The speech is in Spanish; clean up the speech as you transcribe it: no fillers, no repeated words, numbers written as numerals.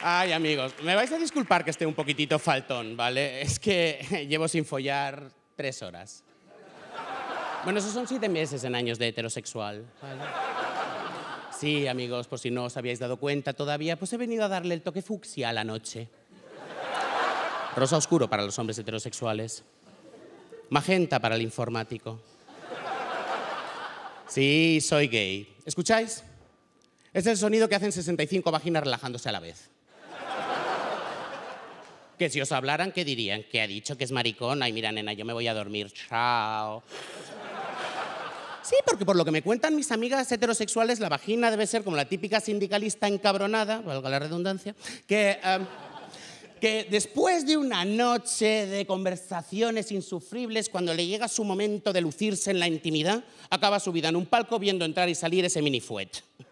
Ay, amigos, me vais a disculpar que esté un poquitito faltón, ¿vale? Es que llevo sin follar 3 horas. Bueno, esos son 7 meses en años de heterosexual, ¿vale? Sí, amigos, por si no os habíais dado cuenta todavía, pues he venido a darle el toque fucsia a la noche. Rosa oscuro para los hombres heterosexuales. Magenta para el informático. Sí, soy gay. ¿Escucháis? Es el sonido que hacen 65 vaginas relajándose a la vez. Que si os hablaran, ¿qué dirían? ¿Que ha dicho que es maricón? Ay, mira, nena, yo me voy a dormir. Chao. Sí, porque por lo que me cuentan mis amigas heterosexuales, la vagina debe ser como la típica sindicalista encabronada, valga la redundancia, que después de una noche de conversaciones insufribles, cuando le llega su momento de lucirse en la intimidad, acaba subida en un palco viendo entrar y salir ese minifuet.